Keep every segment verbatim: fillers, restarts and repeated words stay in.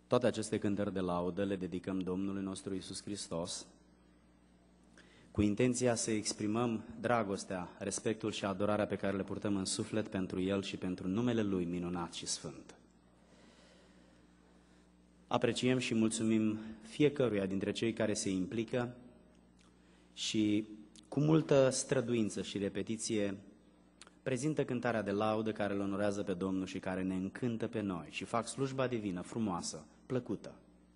Toate aceste cântări de laudă le dedicăm Domnului nostru Iisus Hristos, cu intenția să exprimăm dragostea, respectul și adorarea pe care le purtăm în suflet pentru El și pentru numele Lui minunat și sfânt. Apreciem și mulțumim fiecăruia dintre cei care se implică și cu multă străduință și repetiție prezintă cântarea de laudă care îl onorează pe Domnul și care ne încântă pe noi și fac slujba divină, frumoasă, plăcută.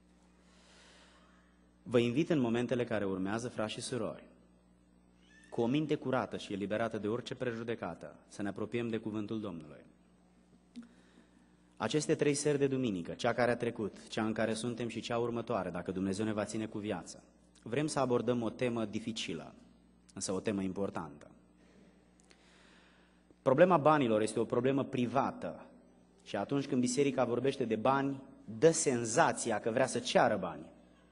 Vă invit în momentele care urmează, frați și surori, cu o minte curată și eliberată de orice prejudecată, să ne apropiem de cuvântul Domnului. Aceste trei seri de duminică, cea care a trecut, cea în care suntem și cea următoare, dacă Dumnezeu ne va ține cu viață, vrem să abordăm o temă dificilă, însă o temă importantă. Problema banilor este o problemă privată și atunci când biserica vorbește de bani, dă senzația că vrea să ceară bani.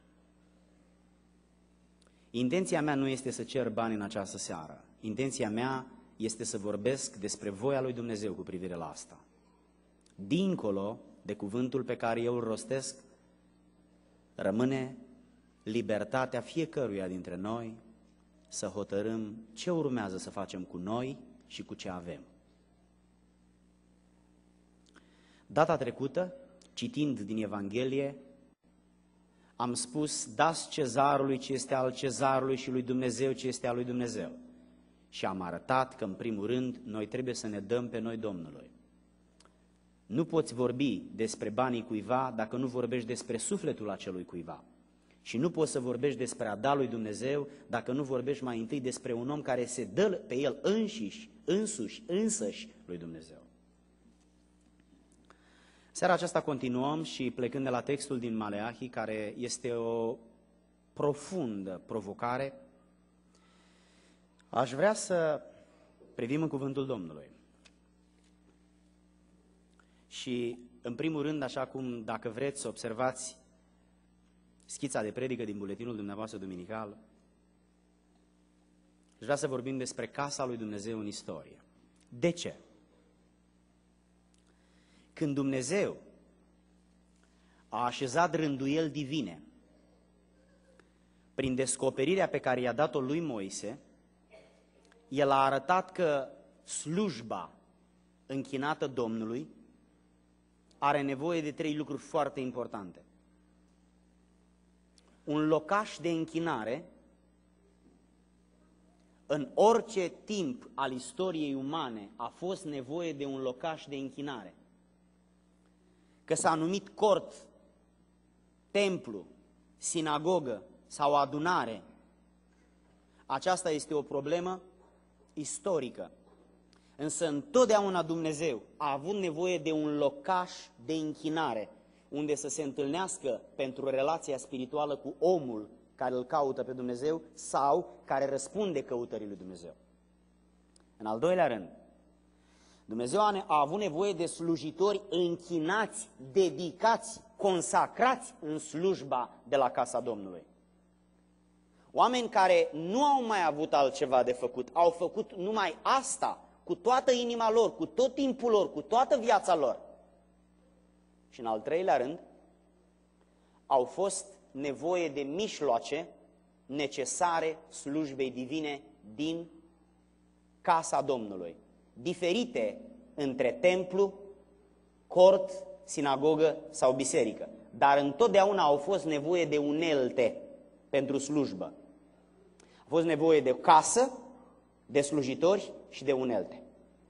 Intenția mea nu este să cer bani în această seară. Intenția mea este să vorbesc despre voia lui Dumnezeu cu privire la asta. Dincolo de cuvântul pe care eu îl rostesc, rămâne libertatea fiecăruia dintre noi să hotărâm ce urmează să facem cu noi și cu ce avem. Data trecută, citind din Evanghelie, am spus, dați cezarului ce este al cezarului și lui Dumnezeu ce este al lui Dumnezeu. Și am arătat că, în primul rând, noi trebuie să ne dăm pe noi Domnului. Nu poți vorbi despre banii cuiva dacă nu vorbești despre sufletul acelui cuiva. Și nu poți să vorbești despre a da lui Dumnezeu dacă nu vorbești mai întâi despre un om care se dă pe el înșiși, însuși, însăși lui Dumnezeu. Seara aceasta continuăm și plecând de la textul din Maleahi, care este o profundă provocare, aș vrea să privim în cuvântul Domnului. Și, în primul rând, așa cum, dacă vreți să observați schița de predică din buletinul dumneavoastră duminical, aș vrea să vorbim despre casa lui Dumnezeu în istorie. De ce? Când Dumnezeu a așezat rânduieli divine prin descoperirea pe care i-a dat-o lui Moise, El a arătat că slujba închinată Domnului are nevoie de trei lucruri foarte importante. Un locaș de închinare. În orice timp al istoriei umane a fost nevoie de un locaș de închinare. Că s-a numit cort, templu, sinagogă sau adunare, aceasta este o problemă istorică. Însă întotdeauna Dumnezeu a avut nevoie de un locaș de închinare, unde să se întâlnească pentru relația spirituală cu omul care îl caută pe Dumnezeu sau care răspunde căutării lui Dumnezeu. În al doilea rând, Dumnezeu a avut nevoie de slujitori închinați, dedicați, consacrați în slujba de la casa Domnului. Oameni care nu au mai avut altceva de făcut, au făcut numai asta cu toată inima lor, cu tot timpul lor, cu toată viața lor. Și în al treilea rând, au fost nevoie de mijloace necesare slujbei divine din casa Domnului, diferite între templu, cort, sinagogă sau biserică, dar întotdeauna au fost nevoie de unelte pentru slujbă. A fost nevoie de o casă, de slujitori și de unelte.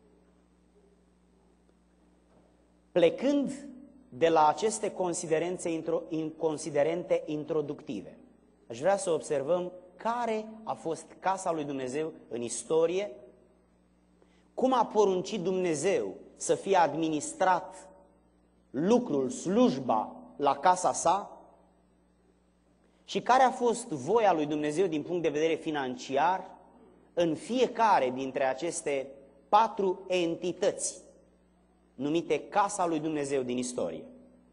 Plecând de la aceste considerente introductive, aș vrea să observăm care a fost casa lui Dumnezeu în istorie, cum a poruncit Dumnezeu să fie administrat lucrul, slujba la casa sa și care a fost voia lui Dumnezeu din punct de vedere financiar în fiecare dintre aceste patru entități numite casa lui Dumnezeu din istorie.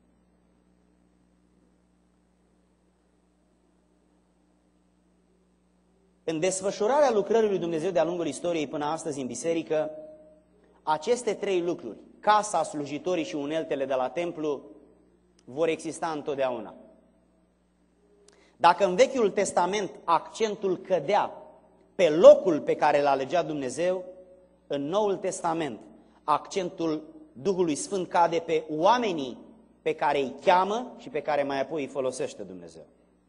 În desfășurarea lucrării lui Dumnezeu de-a lungul istoriei până astăzi în biserică, aceste trei lucruri, casa, slujitorii și uneltele de la templu, vor exista întotdeauna. Dacă în Vechiul Testament accentul cădea pe locul pe care l-a alegea Dumnezeu, în Noul Testament accentul Duhului Sfânt cade pe oamenii pe care îi cheamă și pe care mai apoi îi folosește Dumnezeu.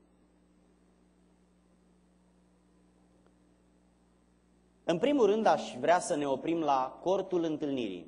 În primul rând aș vrea să ne oprim la cortul întâlnirii.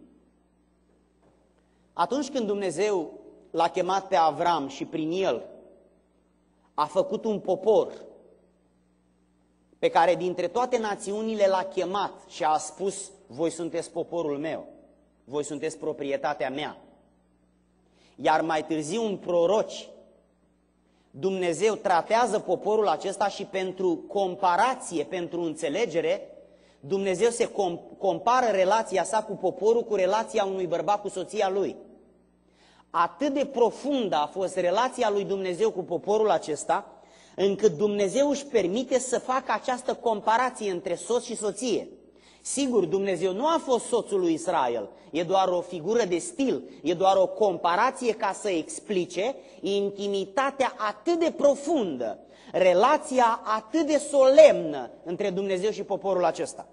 Atunci când Dumnezeu l-a chemat pe Avram și prin el a făcut un popor pe care dintre toate națiunile l-a chemat și a spus: voi sunteți poporul meu, voi sunteți proprietatea mea. Iar mai târziu în proroci, Dumnezeu tratează poporul acesta și pentru comparație, pentru înțelegere, Dumnezeu se compară relația sa cu poporul cu relația unui bărbat cu soția lui. Atât de profundă a fost relația lui Dumnezeu cu poporul acesta, încât Dumnezeu își permite să facă această comparație între soț și soție. Sigur, Dumnezeu nu a fost soțul lui Israel, e doar o figură de stil, e doar o comparație ca să explice intimitatea atât de profundă, relația atât de solemnă între Dumnezeu și poporul acesta.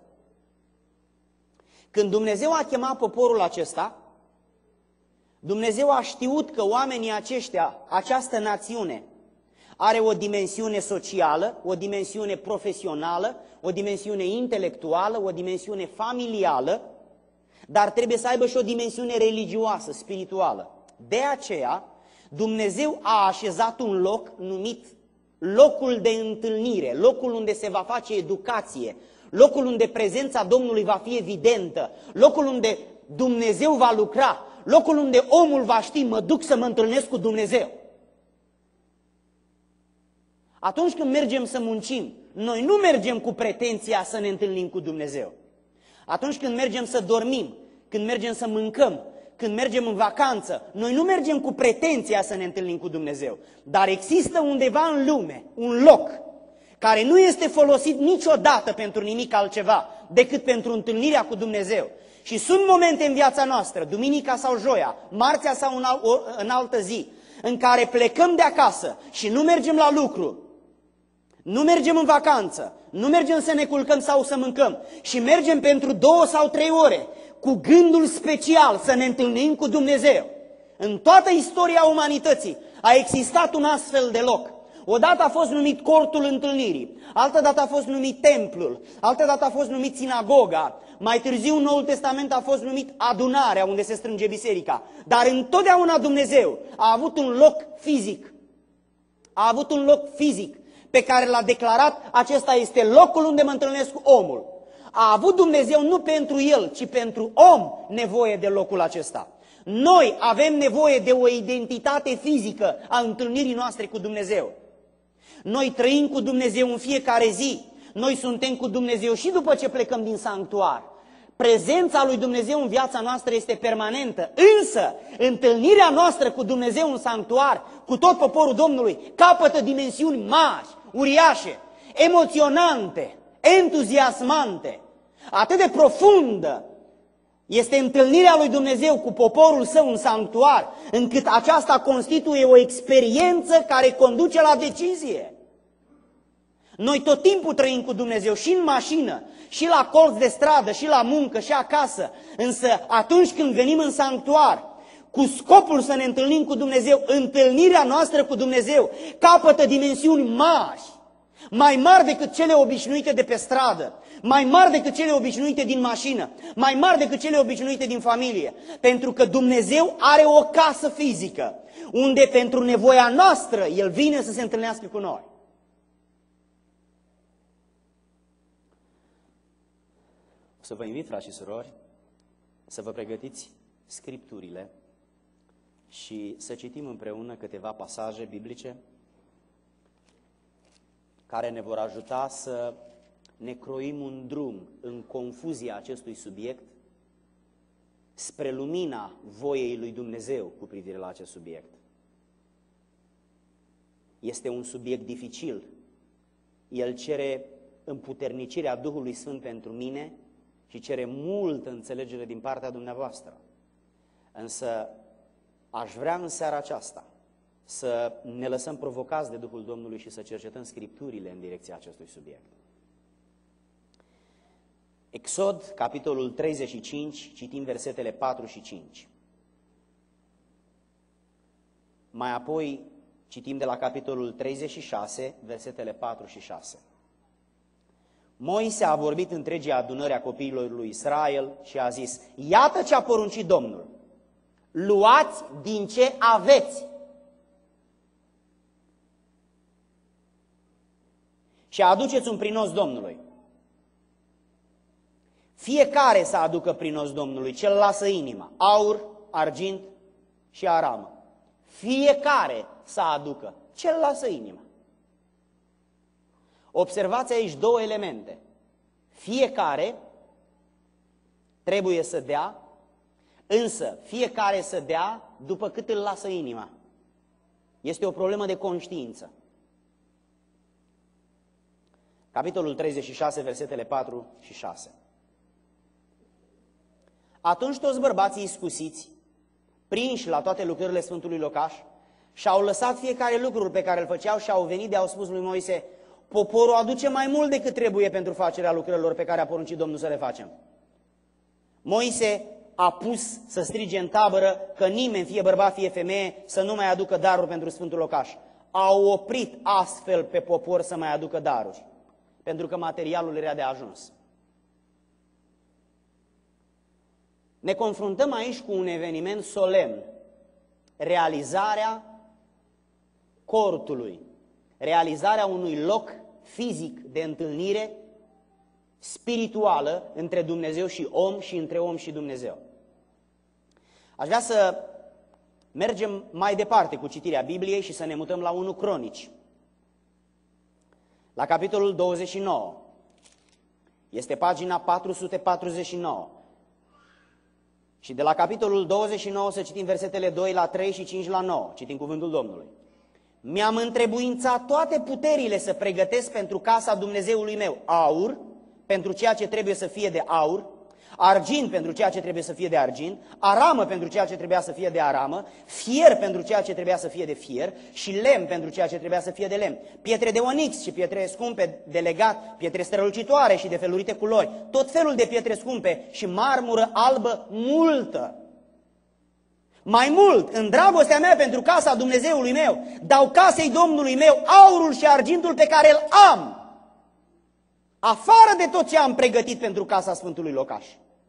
Când Dumnezeu a chemat poporul acesta, Dumnezeu a știut că oamenii aceștia, această națiune, are o dimensiune socială, o dimensiune profesională, o dimensiune intelectuală, o dimensiune familială, dar trebuie să aibă și o dimensiune religioasă, spirituală. De aceea, Dumnezeu a așezat un loc numit locul de întâlnire, locul unde se va face educație, locul unde prezența Domnului va fi evidentă, locul unde Dumnezeu va lucra, locul unde omul va ști: mă duc să mă întâlnesc cu Dumnezeu. Atunci când mergem să muncim, noi nu mergem cu pretenția să ne întâlnim cu Dumnezeu. Atunci când mergem să dormim, când mergem să mâncăm, când mergem în vacanță, noi nu mergem cu pretenția să ne întâlnim cu Dumnezeu. Dar există undeva în lume un loc care nu este folosit niciodată pentru nimic altceva decât pentru întâlnirea cu Dumnezeu. Și sunt momente în viața noastră, duminica sau joia, marțea sau în, al, în altă zi, în care plecăm de acasă și nu mergem la lucru, nu mergem în vacanță, nu mergem să ne culcăm sau să mâncăm și mergem pentru două sau trei ore cu gândul special să ne întâlnim cu Dumnezeu. În toată istoria umanității a existat un astfel de loc. Odată a fost numit cortul întâlnirii, altă dată a fost numit templul, altă dată a fost numit sinagoga, mai târziu în Noul Testament a fost numit adunarea unde se strânge biserica. Dar întotdeauna Dumnezeu a avut un loc fizic, a avut un loc fizic pe care l-a declarat: acesta este locul unde mă întâlnesc cu omul. A avut Dumnezeu nu pentru el, ci pentru om nevoie de locul acesta. Noi avem nevoie de o identitate fizică a întâlnirii noastre cu Dumnezeu. Noi trăim cu Dumnezeu în fiecare zi. Noi suntem cu Dumnezeu și după ce plecăm din sanctuar. Prezența lui Dumnezeu în viața noastră este permanentă. Însă, întâlnirea noastră cu Dumnezeu în sanctuar, cu tot poporul Domnului, capătă dimensiuni mari, uriașe, emoționante, entuziasmante. Atât de profundă este întâlnirea lui Dumnezeu cu poporul său în sanctuar, încât aceasta constituie o experiență care conduce la decizie. Noi tot timpul trăim cu Dumnezeu, și în mașină, și la colț de stradă, și la muncă, și acasă. Însă atunci când venim în sanctuar, cu scopul să ne întâlnim cu Dumnezeu, întâlnirea noastră cu Dumnezeu capătă dimensiuni mari, mai mari decât cele obișnuite de pe stradă, mai mari decât cele obișnuite din mașină, mai mari decât cele obișnuite din familie. Pentru că Dumnezeu are o casă fizică, unde pentru nevoia noastră El vine să se întâlnească cu noi. O să vă invit, frați și surori, să vă pregătiți scripturile și să citim împreună câteva pasaje biblice care ne vor ajuta să ne croim un drum în confuzia acestui subiect spre lumina voiei lui Dumnezeu cu privire la acest subiect. Este un subiect dificil. El cere împuternicirea Duhului Sfânt pentru mine și cere multă înțelegere din partea dumneavoastră. Însă aș vrea în seara aceasta să ne lăsăm provocați de Duhul Domnului și să cercetăm Scripturile în direcția acestui subiect. Exod, capitolul treizeci și cinci, citim versetele patru și cinci. Mai apoi citim de la capitolul treizeci și șase, versetele patru și șase. Moise a vorbit întregii adunări a copiilor lui Israel și a zis: iată ce a poruncit Domnul, luați din ce aveți și aduceți un prinos Domnului. Fiecare să aducă prinos Domnului, ce-l lasă inima, aur, argint și aramă. Fiecare să aducă ce-l lasă inima. Observați aici două elemente. Fiecare trebuie să dea, însă fiecare să dea după cât îl lasă inima. Este o problemă de conștiință. Capitolul treizeci și șase, versetele patru și șase. Atunci toți bărbații iscusiți, prinși la toate lucrările Sfântului Locaș, și-au lăsat fiecare lucrul pe care îl făceau și au venit de au spus lui Moise: poporul aduce mai mult decât trebuie pentru facerea lucrărilor pe care a poruncit Domnul să le facem. Moise a pus să strige în tabără că nimeni, fie bărbat, fie femeie, să nu mai aducă daruri pentru Sfântul Locaș. Au oprit astfel pe popor să mai aducă daruri, pentru că materialul era de ajuns. Ne confruntăm aici cu un eveniment solemn, realizarea cortului, realizarea unui loc fizic de întâlnire spirituală între Dumnezeu și om și între om și Dumnezeu. Aș vrea să mergem mai departe cu citirea Bibliei și să ne mutăm la unu Cronici, la capitolul douăzeci și nouă. Este pagina patru sute patruzeci și nouă. Și de la capitolul douăzeci și nouă să citim versetele doi la trei și cinci la nouă. Citim cuvântul Domnului. Mi-am întrebuințat toate puterile să pregătesc pentru casa Dumnezeului meu aur, pentru ceea ce trebuie să fie de aur, argint pentru ceea ce trebuie să fie de argint, aramă pentru ceea ce trebuia să fie de aramă, fier pentru ceea ce trebuia să fie de fier și lemn pentru ceea ce trebuia să fie de lemn, pietre de onix și pietre scumpe de legat, pietre strălucitoare și de felurite culori, tot felul de pietre scumpe și marmură albă multă. Mai mult, în dragostea mea pentru casa Dumnezeului meu, dau casei Domnului meu aurul și argintul pe care îl am, afară de tot ce am pregătit pentru casa Sfântului Locaș.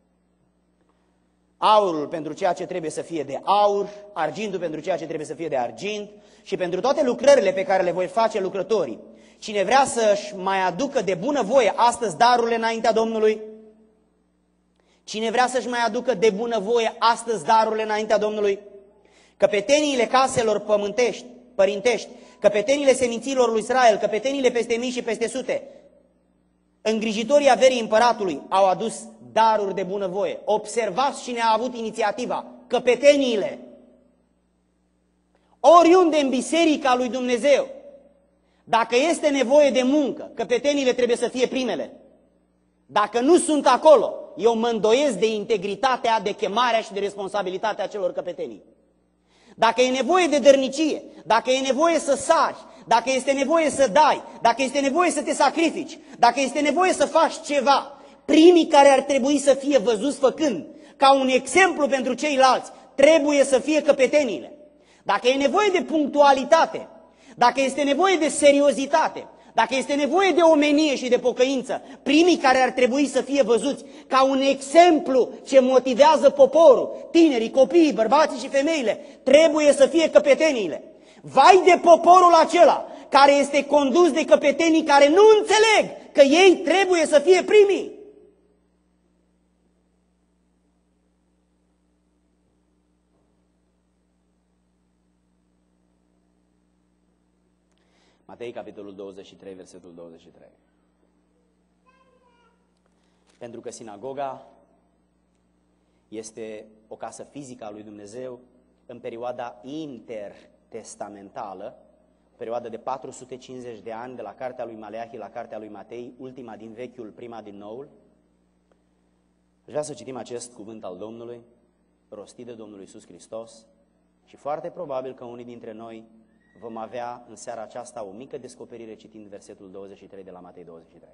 Aurul pentru ceea ce trebuie să fie de aur, argintul pentru ceea ce trebuie să fie de argint și pentru toate lucrările pe care le voi face lucrătorii. Cine vrea să-și mai aducă de bunăvoie astăzi darurile înaintea Domnului, cine vrea să-și mai aducă de bunăvoie astăzi darurile înaintea Domnului, căpeteniile caselor pământești, părintești, căpeteniile seminților lui Israel, căpeteniile peste mii și peste sute, îngrijitorii averii împăratului au adus daruri de bunăvoie. Observați cine a avut inițiativa, căpeteniile. Oriunde în biserica lui Dumnezeu, dacă este nevoie de muncă, căpeteniile trebuie să fie primele. Dacă nu sunt acolo, eu mă îndoiesc de integritatea, de chemarea și de responsabilitatea celor căpetenii. Dacă e nevoie de dărnicie, dacă e nevoie să sari, dacă este nevoie să dai, dacă este nevoie să te sacrifici, dacă este nevoie să faci ceva, primii care ar trebui să fie văzuți făcând, ca un exemplu pentru ceilalți, trebuie să fie căpeteniile. Dacă e nevoie de punctualitate, dacă este nevoie de seriozitate, dacă este nevoie de omenie și de pocăință, primii care ar trebui să fie văzuți ca un exemplu ce motivează poporul, tinerii, copiii, bărbații și femeile, trebuie să fie căpeteniile. Vai de poporul acela care este condus de căpetenii care nu înțeleg că ei trebuie să fie primii. Matei, capitolul douăzeci și trei, versetul douăzeci și trei. Pentru că sinagoga este o casă fizică a lui Dumnezeu în perioada intertestamentală, perioada de patru sute cincizeci de ani, de la cartea lui Maleahi la cartea lui Matei, ultima din Vechiul, prima din Noul. Vreau să citim acest cuvânt al Domnului, rostit de Domnul Iisus Hristos, și foarte probabil că unii dintre noi vom avea în seara aceasta o mică descoperire citind versetul douăzeci și trei de la Matei douăzeci și trei.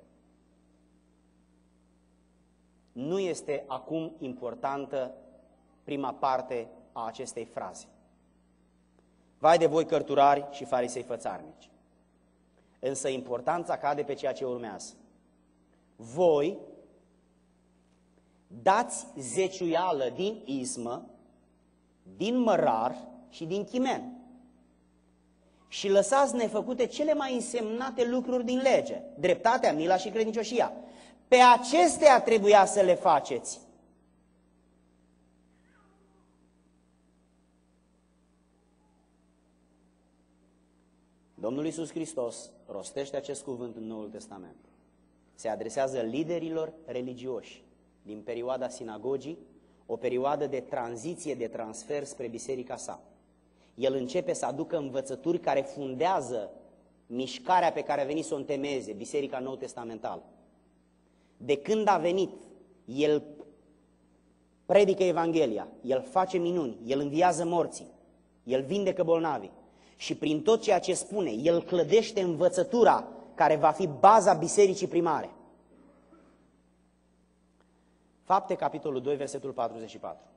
Nu este acum importantă prima parte a acestei fraze. Vai de voi cărturari și farisei fățarnici. Însă importanța cade pe ceea ce urmează. Voi dați zeciuială din izmă, din mărar și din chimen și lăsați nefăcute cele mai însemnate lucruri din lege, dreptatea, mila și credincioșia. Pe acestea trebuia să le faceți. Domnul Iisus Hristos rostește acest cuvânt în Noul Testament. Se adresează liderilor religioși din perioada sinagogii, o perioadă de tranziție, de transfer spre biserica sa. El începe să aducă învățături care fundează mișcarea pe care a venit să o întemeieze, biserica nou-testamentală. De când a venit, el predică Evanghelia, el face minuni, el înviază morții, el vindecă bolnavii și prin tot ceea ce spune, el clădește învățătura care va fi baza bisericii primare. Fapte, capitolul doi, versetul patruzeci și patru.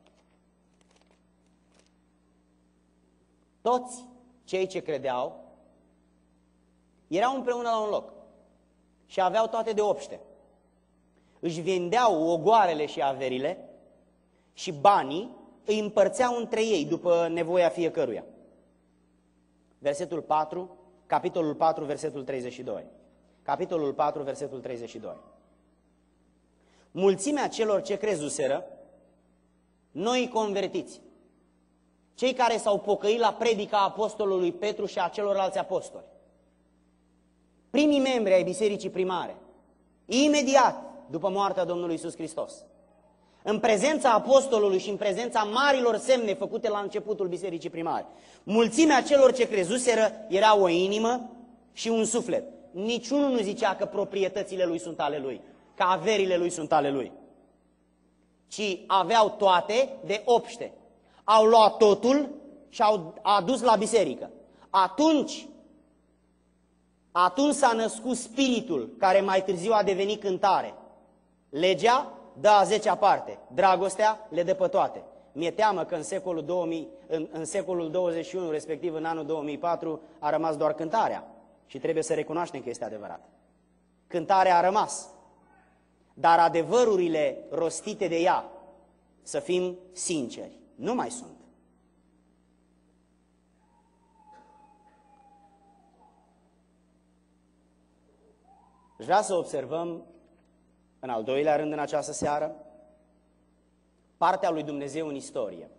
Toți cei ce credeau erau împreună la un loc și aveau toate de obște. Își vindeau ogoarele și averile și banii îi împărțeau între ei după nevoia fiecăruia. Versetul patru, capitolul patru, versetul treizeci și doi. Capitolul patru, versetul treizeci și doi. Mulțimea celor ce crezuseră, noi convertiți, cei care s-au pocăit la predica apostolului Petru și a celorlalți apostoli, primii membri ai bisericii primare, imediat după moartea Domnului Iisus Hristos, în prezența apostolului și în prezența marilor semne făcute la începutul bisericii primare, mulțimea celor ce crezuseră era o inimă și un suflet. Niciunul nu zicea că proprietățile lui sunt ale lui, că averile lui sunt ale lui, ci aveau toate de obște. Au luat totul și au adus la biserică. Atunci, atunci s-a născut spiritul care mai târziu a devenit cântare. Legea dă a zecea parte, dragostea le dă pe toate. Mi-e teamă că în secolul, două mii, în, în secolul douăzeci și unu, respectiv în anul două mii patru, a rămas doar cântarea. Și trebuie să recunoaștem că este adevărat. Cântarea a rămas. Dar adevărurile rostite de ea, să fim sinceri, nu mai sunt. Vreau să observăm, în al doilea rând în această seară, partea lui Dumnezeu în istorie.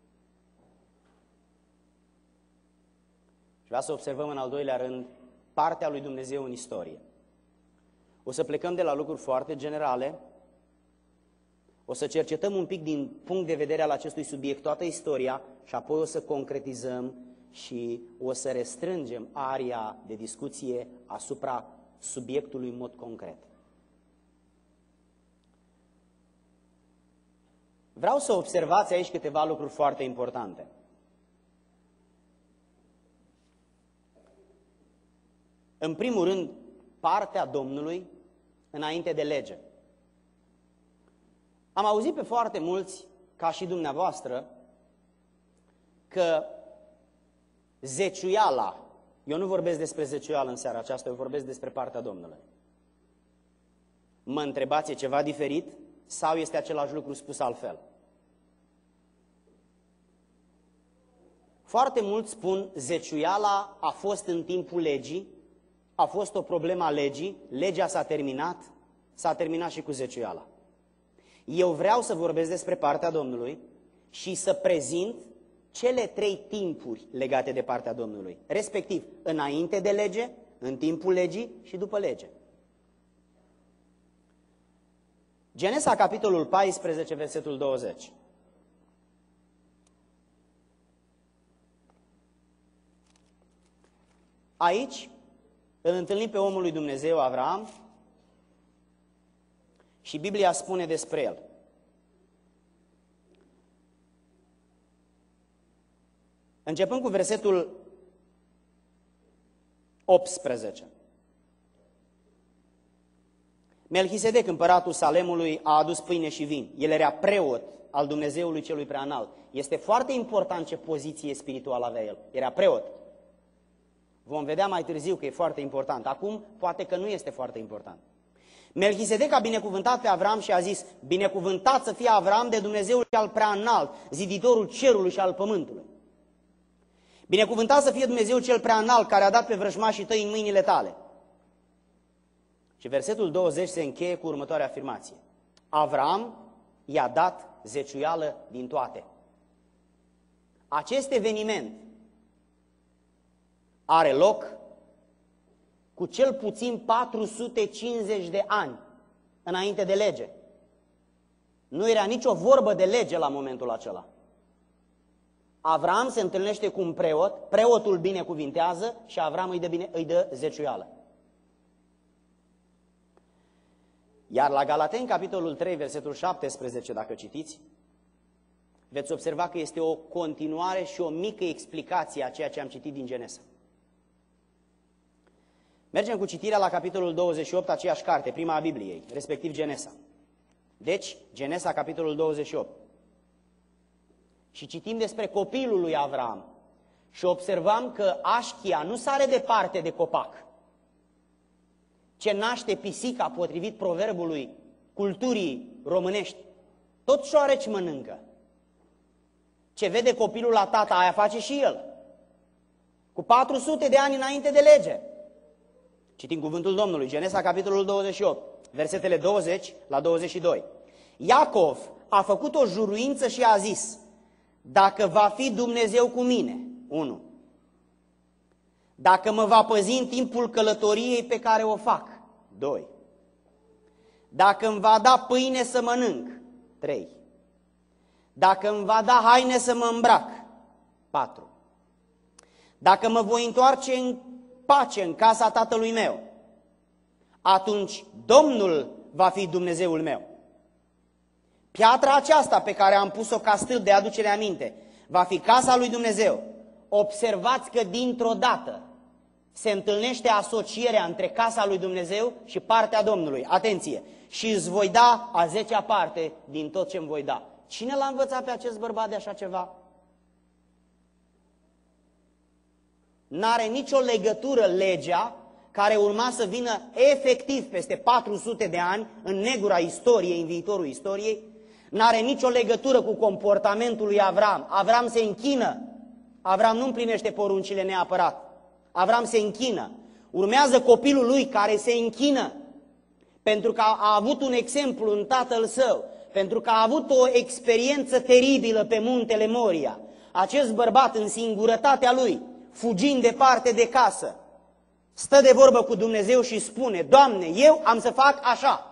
Vreau să observăm în al doilea rând partea lui Dumnezeu în istorie. O să plecăm de la lucruri foarte generale, o să cercetăm un pic din punct de vedere al acestui subiect toată istoria și apoi o să concretizăm și o să restrângem aria de discuție asupra subiectului în mod concret. Vreau să observați aici câteva lucruri foarte importante. În primul rând, partea Domnului înainte de lege. Am auzit pe foarte mulți, ca și dumneavoastră, că zeciuiala, eu nu vorbesc despre zeciuială în seara aceasta, eu vorbesc despre partea Domnului. Mă întrebați, e ceva diferit sau este același lucru spus altfel? Foarte mulți spun, zeciuiala a fost în timpul legii, a fost o problemă a legii, legea s-a terminat, s-a terminat și cu zeciuiala. Eu vreau să vorbesc despre partea Domnului și să prezint cele trei timpuri legate de partea Domnului, respectiv înainte de lege, în timpul legii și după lege. Genesa, capitolul paisprezece, versetul douăzeci. Aici îl întâlnim pe omul lui Dumnezeu, Avram, și Biblia spune despre el. Începând cu versetul optsprezece. Melchisedec, împăratul Salemului, a adus pâine și vin. El era preot al Dumnezeului celui preanalt. Este foarte important ce poziție spirituală avea el. Era preot. Vom vedea mai târziu că e foarte important. Acum, poate că nu este foarte important. Melchisedec a binecuvântat pe Avram și a zis: binecuvântat să fie Avram de Dumnezeul cel preanalt, ziditorul cerului și al pământului. Binecuvântat să fie Dumnezeul cel preanalt, care a dat pe vrăjmașii tăi în mâinile tale. Și versetul douăzeci se încheie cu următoarea afirmație: Avram i-a dat zeciuială din toate. Acest eveniment are loc cu cel puțin patru sute cincizeci de ani înainte de lege. Nu era nicio vorbă de lege la momentul acela. Avram se întâlnește cu un preot, preotul binecuvintează și Avram îi dă, bine, îi dă zeciuială. Iar la Galateni, capitolul trei, versetul șaptesprezece, dacă citiți, veți observa că este o continuare și o mică explicație a ceea ce am citit din Genesa. Mergem cu citirea la capitolul douăzeci și opt, aceeași carte, prima a Bibliei, respectiv Genesa. Deci, Genesa, capitolul douăzeci și opt. Și citim despre copilul lui Avram și observam că așchia nu sare departe de copac. Ce naște pisica potrivit proverbului culturii românești, tot șoareci mănâncă. Ce vede copilul la tata, aia face și el. Cu patru sute de ani înainte de lege. Citim cuvântul Domnului, Genesa, capitolul douăzeci și opt, versetele douăzeci la douăzeci și doi. Iacov a făcut o juruință și a zis: dacă va fi Dumnezeu cu mine, unu. Dacă mă va păzi în timpul călătoriei pe care o fac, doi. Dacă îmi va da pâine să mănânc, trei. Dacă îmi va da haine să mă îmbrac, patru. Dacă mă voi întoarce în pace în casa tatălui meu, atunci Domnul va fi Dumnezeul meu. Piatra aceasta pe care am pus-o ca stâlp de aducere aminte va fi casa lui Dumnezeu. Observați că dintr-o dată se întâlnește asocierea între casa lui Dumnezeu și partea Domnului. Atenție! Și îți voi da a zecea parte din tot ce îmi voi da. Cine l-a învățat pe acest bărbat de așa ceva? N-are nicio legătură legea care urma să vină efectiv peste patru sute de ani în negura istoriei, în viitorul istoriei. N-are nicio legătură cu comportamentul lui Avram. Avram se închină. Avram nu împlinește poruncile neapărat. Avram se închină. Urmează copilul lui care se închină. Pentru că a avut un exemplu în tatăl său. Pentru că a avut o experiență teribilă pe muntele Moria. Acest bărbat în singurătatea lui, fugind departe de casă, stă de vorbă cu Dumnezeu și spune: Doamne, eu am să fac așa.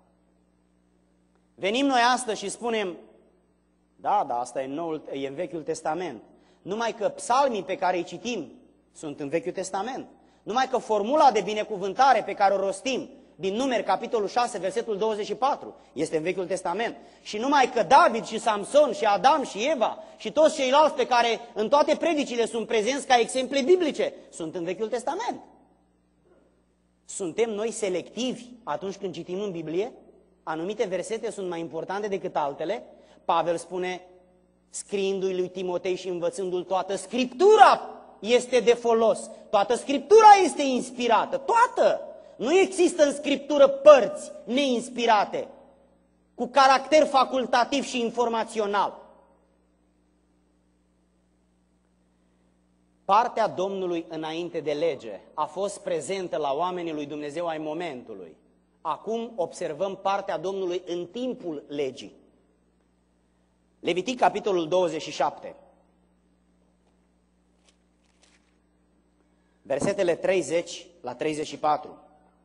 Venim noi astăzi și spunem: da, da, asta e în, Noul, e în Vechiul Testament. Numai că psalmii pe care îi citim sunt în Vechiul Testament. Numai că formula de binecuvântare pe care o rostim din Numeri, capitolul șase, versetul douăzeci și patru, este în Vechiul Testament. Și numai că David și Samson și Adam și Eva și toți ceilalți pe care în toate predicile sunt prezenți ca exemple biblice, sunt în Vechiul Testament. Suntem noi selectivi atunci când citim în Biblie? Anumite versete sunt mai importante decât altele? Pavel spune, scriindu-i lui Timotei și învățându-l toată Scriptura este de folos. Toată Scriptura este inspirată, toată! Nu există în Scriptură părți neinspirate, cu caracter facultativ și informațional. Partea Domnului înainte de lege a fost prezentă la oamenii lui Dumnezeu ai momentului. Acum observăm partea Domnului în timpul legii. Levitic, capitolul douăzeci și șapte. Versetele treizeci la treizeci și patru.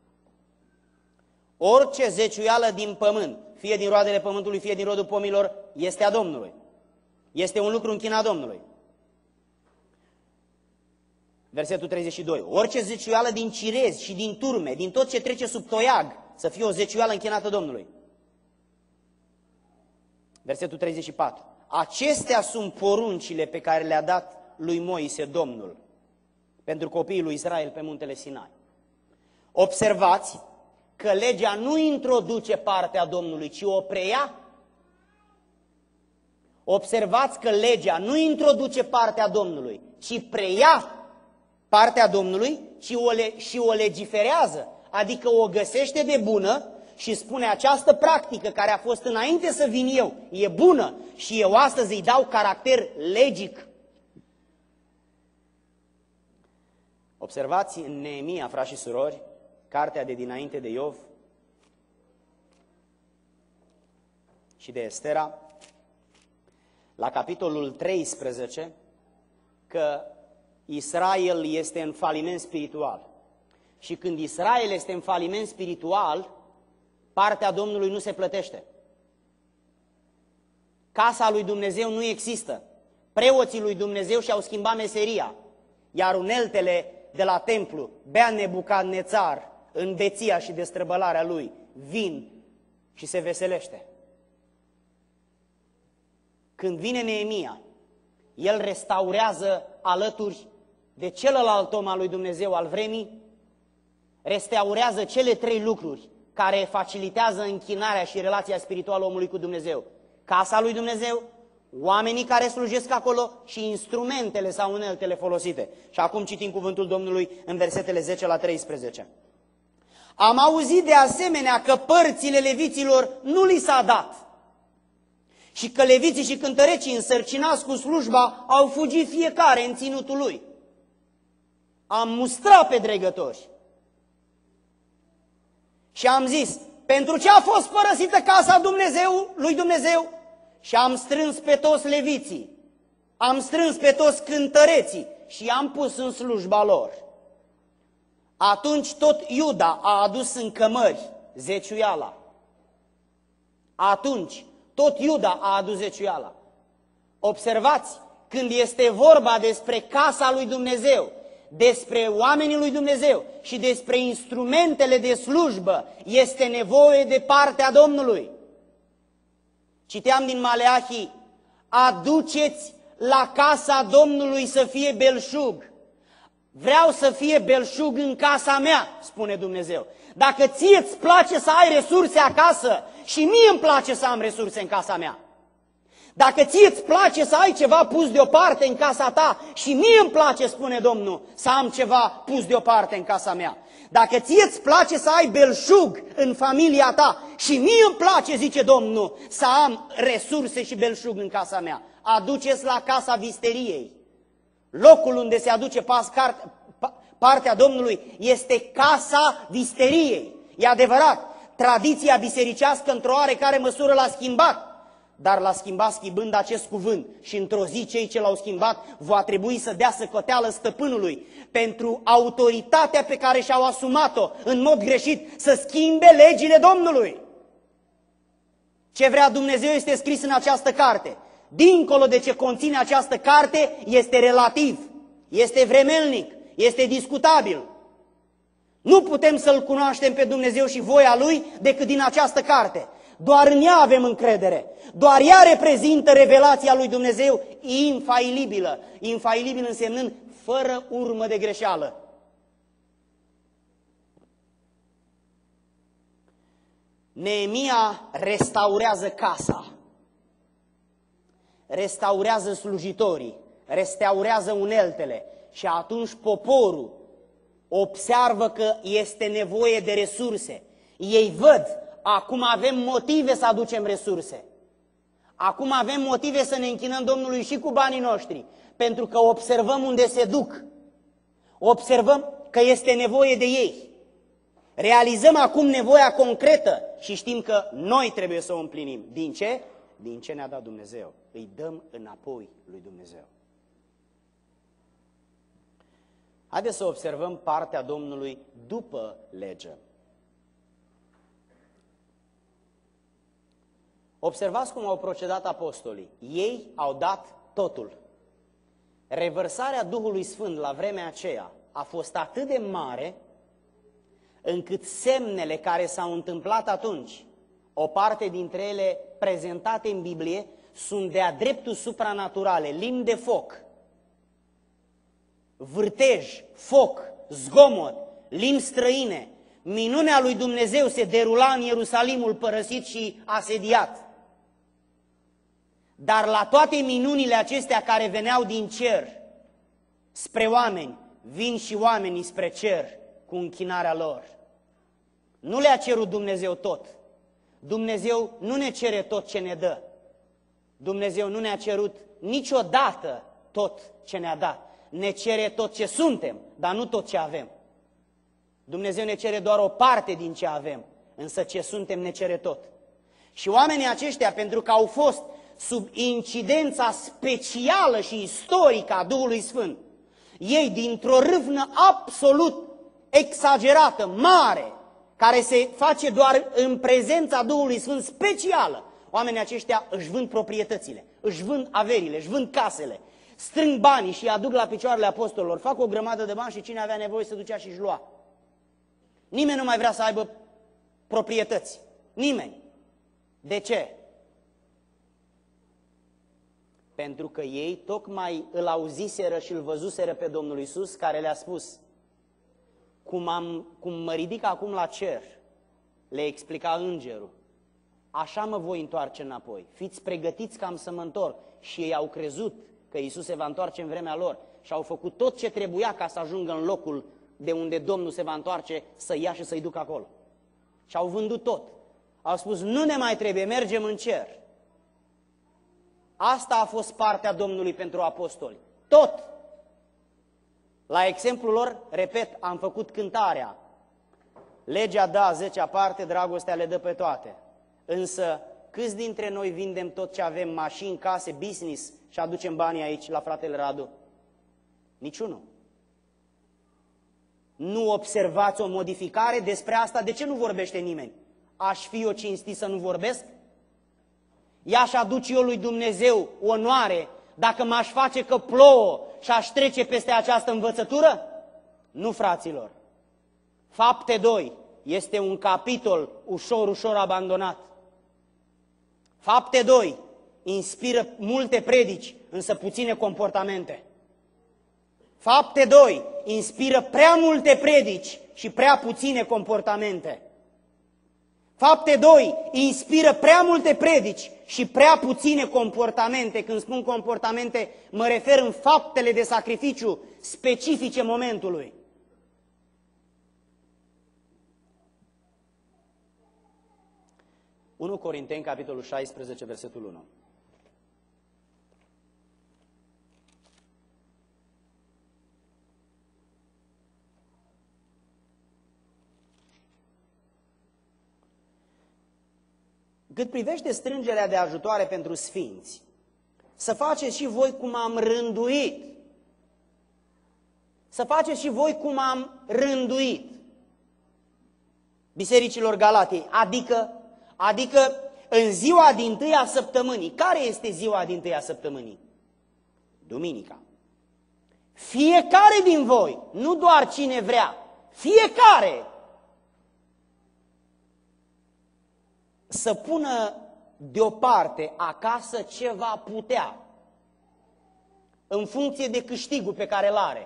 Orice zeciuială din pământ, fie din roadele pământului, fie din rodul pomilor, este a Domnului. Este un lucru închinat Domnului. Versetul treizeci și doi. Orice zeciuială din cirezi și din turme, din tot ce trece sub toiag, să fie o zeciuială închinată Domnului. Versetul treizeci și patru. Acestea sunt poruncile pe care le-a dat lui Moise Domnul pentru copiii lui Israel pe muntele Sinai. Observați că legea nu introduce partea Domnului, ci o preia. Observați că legea nu introduce partea Domnului, ci preia partea Domnului ci o le, și o legiferează, adică o găsește de bună și spune această practică care a fost înainte să vin eu, e bună și eu astăzi îi dau caracter legic. Observați în Neemia, frați și surori, cartea de dinainte de Iov și de Estera, la capitolul treisprezece, că Israel este în faliment spiritual. Și când Israel este în faliment spiritual, partea Domnului nu se plătește. Casa lui Dumnezeu nu există. Preoții lui Dumnezeu și-au schimbat meseria, iar uneltele de la templu, bea Nebucadnețar, în beția și destrăbălarea lui, vin și se veselește. Când vine Neemia, el restaurează alături de celălalt om al lui Dumnezeu al vremii, restaurează cele trei lucruri care facilitează închinarea și relația spirituală omului cu Dumnezeu. Casa lui Dumnezeu, oamenii care slujesc acolo și instrumentele sau uneltele folosite. Și acum citim cuvântul Domnului în versetele zece la treisprezece. Am auzit de asemenea că părțile leviților nu li s-a dat și că leviții și cântărecii însărcinați cu slujba au fugit fiecare în ținutul lui. Am mustrat pe dregători și am zis, pentru ce a fost părăsită casa Dumnezeu, lui Dumnezeu? Și am strâns pe toți leviții, am strâns pe toți cântăreții și i-am pus în slujba lor. Atunci tot Iuda a adus în cămări zeciuiala. Atunci tot Iuda a adus zeciuiala. Observați, când este vorba despre casa lui Dumnezeu, despre oamenii lui Dumnezeu și despre instrumentele de slujbă, este nevoie de partea Domnului. Citeam din Maleahi, aduceți la casa Domnului să fie belșug. Vreau să fie belșug în casa mea, spune Dumnezeu. Dacă ție îți place să ai resurse acasă și mie îmi place să am resurse în casa mea. Dacă ție îți place să ai ceva pus deoparte în casa ta și mie îmi place, spune Domnul, să am ceva pus deoparte în casa mea. Dacă ție îți place să ai belșug în familia ta și mie îmi place, zice Domnul, să am resurse și belșug în casa mea, aduceți la casa visteriei. Locul unde se aduce partea Domnului este casa visteriei. E adevărat, tradiția bisericească într-o oarecare măsură l-a schimbat, dar l-a schimbat schimbând acest cuvânt și într-o zi cei ce l-au schimbat va trebui să dea socoteală stăpânului pentru autoritatea pe care și-au asumat-o în mod greșit să schimbe legile Domnului. Ce vrea Dumnezeu este scris în această carte. Dincolo de ce conține această carte, este relativ, este vremelnic, este discutabil. Nu putem să-L cunoaștem pe Dumnezeu și voia Lui decât din această carte. Doar în ea avem încredere. Doar ea reprezintă revelația lui Dumnezeu infailibilă. Infailibil însemnând fără urmă de greșeală. Neemia restaurează casa. Restaurează slujitorii. Restaurează uneltele. Și atunci poporul observă că este nevoie de resurse. Ei văd, acum avem motive să aducem resurse. Acum avem motive să ne închinăm Domnului și cu banii noștri, pentru că observăm unde se duc. Observăm că este nevoie de ei. Realizăm acum nevoia concretă și știm că noi trebuie să o împlinim. Din ce? Din ce ne-a dat Dumnezeu. Îi dăm înapoi lui Dumnezeu. Haideți să observăm partea Domnului după lege. Observați cum au procedat apostolii. Ei au dat totul. Revărsarea Duhului Sfânt la vremea aceea a fost atât de mare, încât semnele care s-au întâmplat atunci, o parte dintre ele prezentate în Biblie, sunt de-a dreptul supranaturale, limbi de foc. vârtej, foc, zgomot, limbi străine. Minunea lui Dumnezeu se derula în Ierusalimul părăsit și asediat. Dar la toate minunile acestea care veneau din cer spre oameni, vin și oamenii spre cer cu închinarea lor. Nu le-a cerut Dumnezeu tot. Dumnezeu nu ne cere tot ce ne dă. Dumnezeu nu ne-a cerut niciodată tot ce ne-a dat. Ne cere tot ce suntem, dar nu tot ce avem. Dumnezeu ne cere doar o parte din ce avem, însă ce suntem ne cere tot. Și oamenii aceștia, pentru că au fost sub incidența specială și istorică a Duhului Sfânt, ei dintr-o râvnă absolut exagerată, mare, care se face doar în prezența Duhului Sfânt specială, oamenii aceștia își vând proprietățile, își vând averile, își vând casele, strâng banii și îi aduc la picioarele apostolilor, fac o grămadă de bani și cine avea nevoie se ducea și își lua. Nimeni nu mai vrea să aibă proprietăți. Nimeni. De ce? Pentru că ei tocmai îl auziseră și îl văzuseră pe Domnul Iisus, care le-a spus: cum, am, cum mă ridic acum la cer, le explica îngerul, așa mă voi întoarce înapoi. Fiți pregătiți că am să mă întorc. Și ei au crezut că Iisus se va întoarce în vremea lor și au făcut tot ce trebuia ca să ajungă în locul de unde Domnul se va întoarce, să ia și să-i ducă acolo. Și au vândut tot. Au spus: nu ne mai trebuie, mergem în cer. Asta a fost partea Domnului pentru apostoli. Tot. La exemplul lor, repet, am făcut cântarea. Legea da zecea parte, dragostea le dă pe toate. Însă, câți dintre noi vindem tot ce avem, mașini, case, business, și aducem banii aici la fratele Radu? Niciunul. Nu observați o modificare despre asta? De ce nu vorbește nimeni? Aș fi eu cinstit să nu vorbesc? I-aș aduce eu lui Dumnezeu onoare dacă m-aș face că plouă și aș trece peste această învățătură? Nu, fraților. Fapte doi este un capitol ușor, ușor abandonat. Fapte doi inspiră multe predici, însă puține comportamente. Fapte doi inspiră prea multe predici și prea puține comportamente. Fapte doi inspiră prea multe predici și prea puține comportamente. Când spun comportamente, mă refer în faptele de sacrificiu specifice momentului. unu Corinteni, capitolul șaisprezece, versetul unu. Cât privește strângerea de ajutoare pentru sfinți, să faceți și voi cum am rânduit. Să faceți și voi cum am rânduit bisericilor Galatiei, adică, adică în ziua dintâi a săptămânii. Care este ziua dintâi a săptămânii? Duminica. Fiecare din voi, nu doar cine vrea, fiecare să pună deoparte acasă ce va putea, în funcție de câștigul pe care îl are.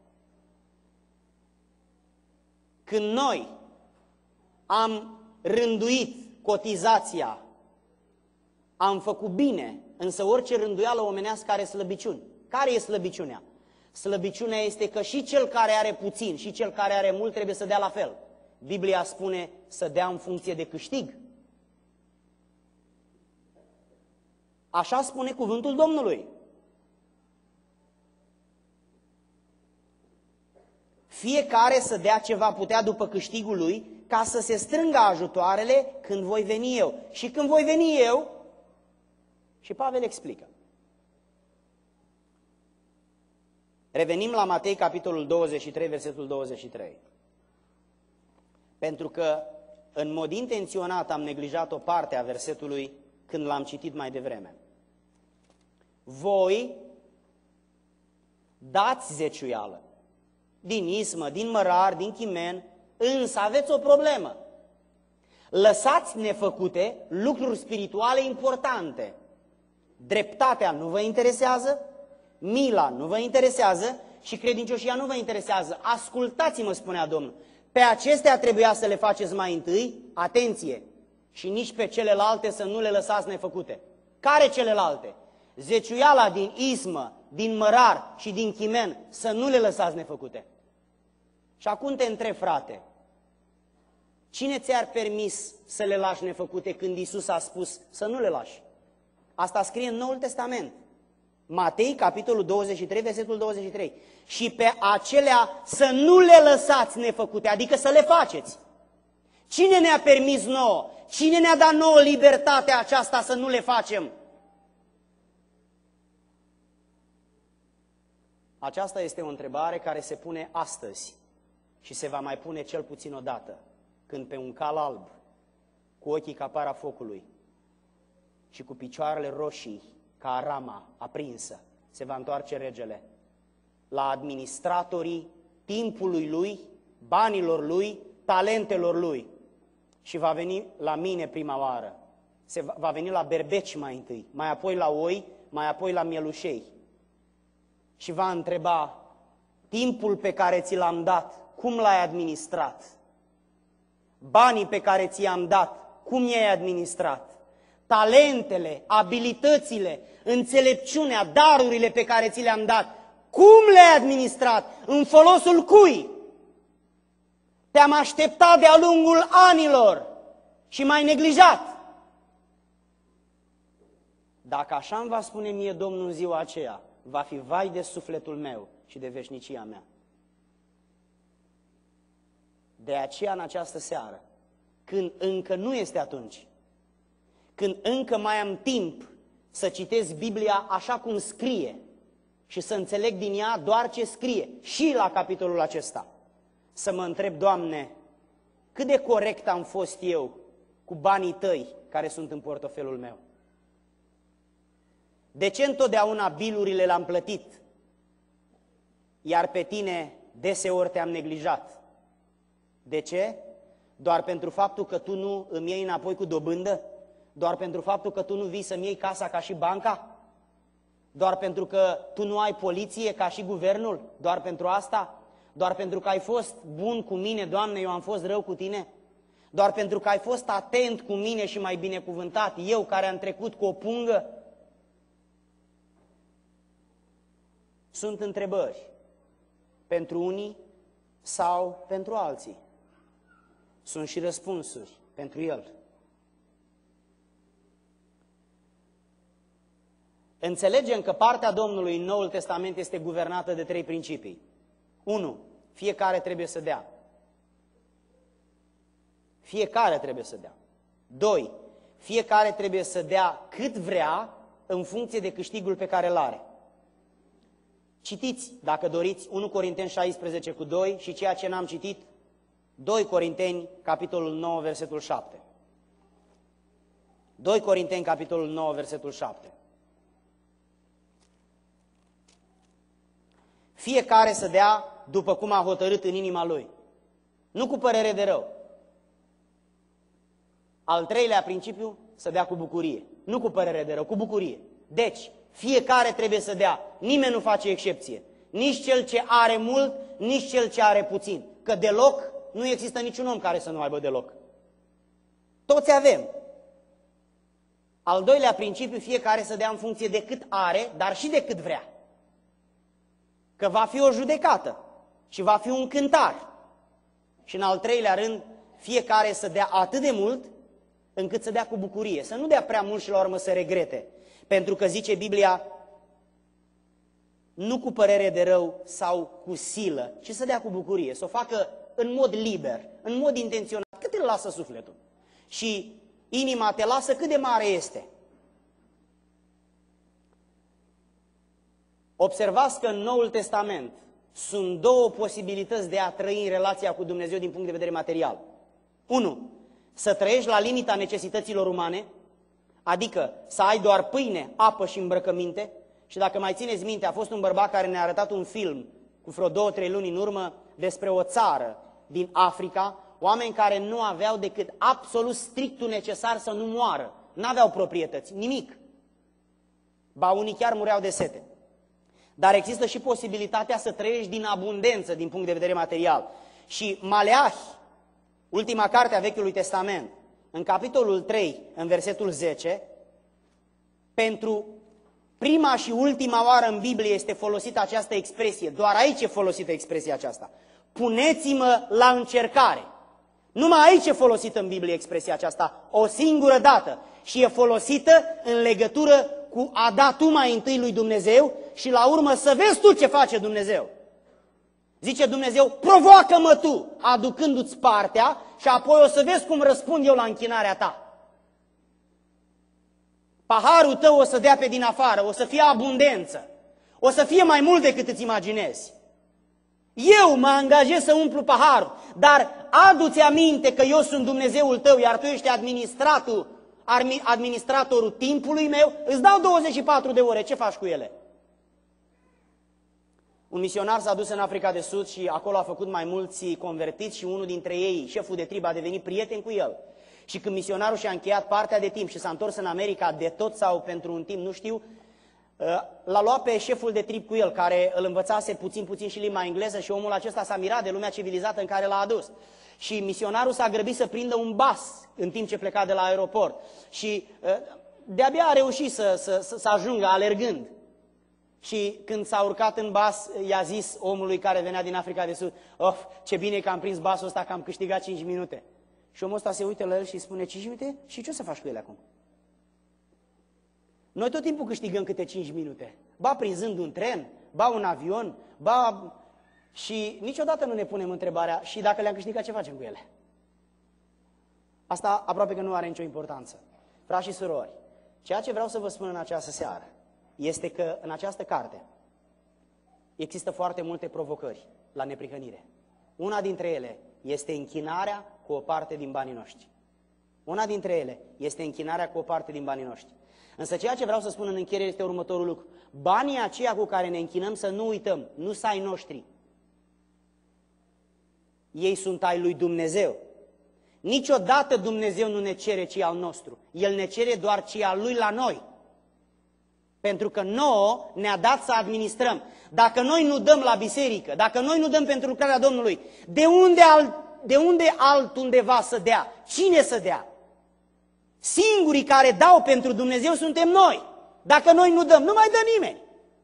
Când noi am rânduit cotizația, am făcut bine, însă orice rânduială omenească are slăbiciuni. Care e slăbiciunea? Slăbiciunea este că și cel care are puțin și cel care are mult trebuie să dea la fel. Biblia spune să dea în funcție de câștig. Așa spune cuvântul Domnului. Fiecare să dea ce va putea după câștigul lui, ca să se strângă ajutoarele când voi veni eu. Și când voi veni eu, și Pavel explică. Revenim la Matei, capitolul douăzeci și trei, versetul douăzeci și trei. Pentru că în mod intenționat am neglijat o parte a versetului când l-am citit mai devreme. Voi dați zeciuială din ismă, din mărar, din chimen, însă aveți o problemă. Lăsați nefăcute lucruri spirituale importante. Dreptatea nu vă interesează, mila nu vă interesează și credincioșia nu vă interesează. Ascultați-mă, spunea Domnul. Pe acestea trebuia să le faceți mai întâi, atenție, și nici pe celelalte să nu le lăsați nefăcute. Care celelalte? Zeciuiala din Ismă, din Mărar și din Chimen, să nu le lăsați nefăcute. Și acum te întreb, frate, cine ți-ar permis să le lași nefăcute când Iisus a spus să nu le lași? Asta scrie în Noul Testament. Matei, capitolul douăzeci și trei, versetul douăzeci și trei. Și pe acelea să nu le lăsați nefăcute, adică să le faceți. Cine ne-a permis nouă? Cine ne-a dat nouă libertatea aceasta să nu le facem? Aceasta este o întrebare care se pune astăzi și se va mai pune cel puțin o dată, când pe un cal alb, cu ochii ca para focului și cu picioarele roșii ca rama aprinsă, se va întoarce regele la administratorii timpului lui, banilor lui, talentelor lui și va veni la mine prima oară. Se va, va veni la berbeci mai întâi, mai apoi la oi, mai apoi la mielușei și va întreba: timpul pe care ți l-am dat, cum l-ai administrat? Banii pe care ți-am dat, cum i-ai administrat? Talentele, abilitățile, înțelepciunea, darurile pe care ți le-am dat, cum le-ai administrat? În folosul cui? Te-am așteptat de-a lungul anilor și m-ai neglijat. Dacă așa îmi va spune mie Domnul în ziua aceea, va fi vai de sufletul meu și de veșnicia mea. De aceea, în această seară, când încă nu este atunci, când încă mai am timp să citesc Biblia așa cum scrie și să înțeleg din ea doar ce scrie, și la capitolul acesta, să mă întreb: Doamne, cât de corect am fost eu cu banii Tăi care sunt în portofelul meu? De ce întotdeauna bilurile le-am plătit, iar pe Tine deseori Te-am neglijat? De ce? Doar pentru faptul că Tu nu îmi iei înapoi cu dobândă? Doar pentru faptul că Tu nu vii să-mi iei casa ca și banca? Doar pentru că Tu nu ai poliție ca și guvernul? Doar pentru asta? Doar pentru că ai fost bun cu mine, Doamne, eu am fost rău cu Tine? Doar pentru că ai fost atent cu mine și mai binecuvântat, eu care am trecut cu o pungă? Sunt întrebări pentru unii sau pentru alții. Sunt și răspunsuri pentru El. Înțelegem că partea Domnului în Noul Testament este guvernată de trei principii. unu. Fiecare trebuie să dea. Fiecare trebuie să dea. doi. Fiecare trebuie să dea cât vrea în funcție de câștigul pe care îl are. Citiți, dacă doriți, unu Corinteni șaisprezece cu doi și ceea ce n-am citit, doi Corinteni, capitolul nouă, versetul șapte. doi Corinteni, capitolul nouă, versetul șapte. Fiecare să dea după cum a hotărât în inima lui, nu cu părere de rău. Al treilea principiu, să dea cu bucurie, nu cu părere de rău, cu bucurie. Deci, fiecare trebuie să dea, nimeni nu face excepție, nici cel ce are mult, nici cel ce are puțin, că deloc nu există niciun om care să nu aibă deloc. Toți avem. Al doilea principiu, fiecare să dea în funcție de cât are, dar și de cât vrea. Că va fi o judecată și va fi un cântar. Și în al treilea rând, fiecare să dea atât de mult încât să dea cu bucurie, să nu dea prea mult și la urmă să regrete. Pentru că zice Biblia, nu cu părere de rău sau cu silă, ci să dea cu bucurie, să o facă în mod liber, în mod intenționat, cât îl lasă sufletul. Și inima te lasă cât de mare este. Observați că în Noul Testament sunt două posibilități de a trăi în relația cu Dumnezeu din punct de vedere material. unu. Să trăiești la limita necesităților umane, adică să ai doar pâine, apă și îmbrăcăminte. Și dacă mai țineți minte, a fost un bărbat care ne-a arătat un film cu vreo două, trei luni în urmă despre o țară din Africa, oameni care nu aveau decât absolut strictul necesar să nu moară. N-aveau proprietăți, nimic. Ba unii chiar mureau de sete. dar există și posibilitatea să trăiești din abundență din punct de vedere material. Și Maleahi, ultima carte a Vechiului Testament, în capitolul trei, în versetul zece, pentru prima și ultima oară în Biblie este folosită această expresie, doar aici e folosită expresia aceasta. Puneți-mă la încercare. Numai aici e folosită în Biblie expresia aceasta, o singură dată. Și e folosită în legătură cu a da tu mai întâi lui Dumnezeu și la urmă să vezi tu ce face Dumnezeu. Zice Dumnezeu, provoacă-mă tu, aducându-ți partea și apoi o să vezi cum răspund eu la închinarea ta. Paharul tău o să dea pe din afară, o să fie abundență, o să fie mai mult decât îți imaginezi. Eu mă angajez să umplu paharul, dar adu-ți aminte că eu sunt Dumnezeul tău, iar tu ești administratul, administratorul timpului meu, îți dau douăzeci și patru de ore, ce faci cu ele? Un misionar s-a dus în Africa de Sud și acolo a făcut mai mulți convertiți și unul dintre ei, șeful de trib, a devenit prieten cu el. Și când misionarul și-a încheiat partea de timp și s-a întors în America de tot sau pentru un timp, nu știu, l-a luat pe șeful de trib cu el, care îl învățase puțin, puțin și limba engleză și omul acesta s-a mirat de lumea civilizată în care l-a adus. Și misionarul s-a grăbit să prindă un bus în timp ce pleca de la aeroport. Și de-abia a reușit să, să, să, să ajungă alergând. Și când s-a urcat în bus, i-a zis omului care venea din Africa de Sud, of, ce bine că am prins busul ăsta, că am câștigat cinci minute. Și omul ăsta se uită la el și îi spune, cinci minute? Și ce o să faci cu ele acum? Noi tot timpul câștigăm câte cinci minute. Ba prinzând un tren, ba un avion, ba... Și niciodată nu ne punem întrebarea, și dacă le-am câștigat, ce facem cu ele? Asta aproape că nu are nicio importanță. Frați și surori, ceea ce vreau să vă spun în această seară este că în această carte există foarte multe provocări la neprihănire. Una dintre ele este închinarea cu o parte din banii noștri. Una dintre ele este închinarea cu o parte din banii noștri. Însă ceea ce vreau să spun în încheiere este următorul lucru. Banii aceia cu care ne închinăm, să nu uităm, nu sunt ai noștri. Ei sunt ai lui Dumnezeu. Niciodată Dumnezeu nu ne cere ce al nostru. El ne cere doar ce al lui la noi. Pentru că nouă ne-a dat să administrăm. Dacă noi nu dăm la biserică, dacă noi nu dăm pentru lucrarea Domnului, de unde, alt, de unde altundeva să dea? Cine să dea? Singurii care dau pentru Dumnezeu suntem noi. Dacă noi nu dăm, nu mai dă nimeni.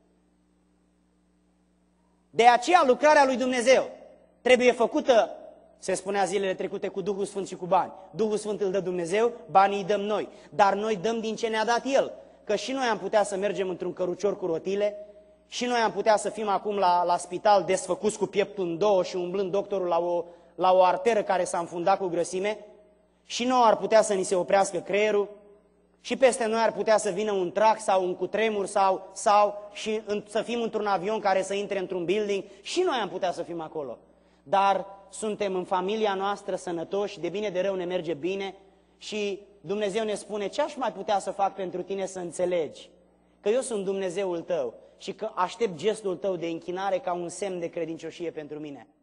De aceea lucrarea lui Dumnezeu trebuie făcută, se spunea zilele trecute, cu Duhul Sfânt și cu bani. Duhul Sfânt îl dă Dumnezeu, banii îi dăm noi. Dar noi dăm din ce ne-a dat El. Că și noi am putea să mergem într-un cărucior cu rotile, și noi am putea să fim acum la, la spital desfăcuți cu pieptul în două și umblând doctorul la o, la o arteră care s-a înfundat cu grăsime, și nouă ar putea să ni se oprească creierul, și peste noi ar putea să vină un trac sau un cutremur sau, sau și în, să fim într-un avion care să intre într-un building, și noi am putea să fim acolo. Dar suntem în familia noastră sănătoși, de bine de rău ne merge bine și Dumnezeu ne spune, ce aș mai putea să fac pentru tine să înțelegi? Că eu sunt Dumnezeul tău și că aștept gestul tău de închinare ca un semn de credincioșie pentru mine.